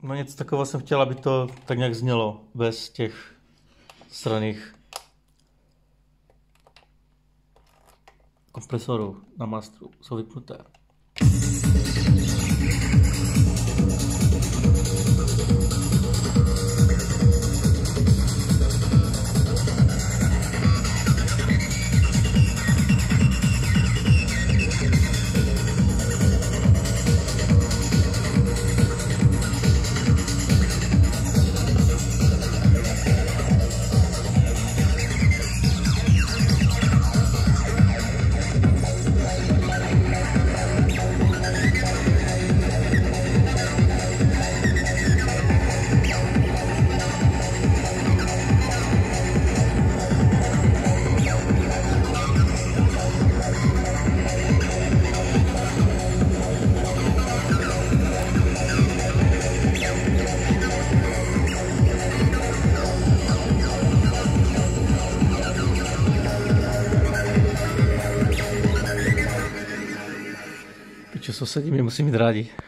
No něco takového jsem chtěl, aby to tak nějak znělo, bez těch stranných kompresorů na masteru, jsou vypnuté. Piče, sousedí mě musí mít rádi.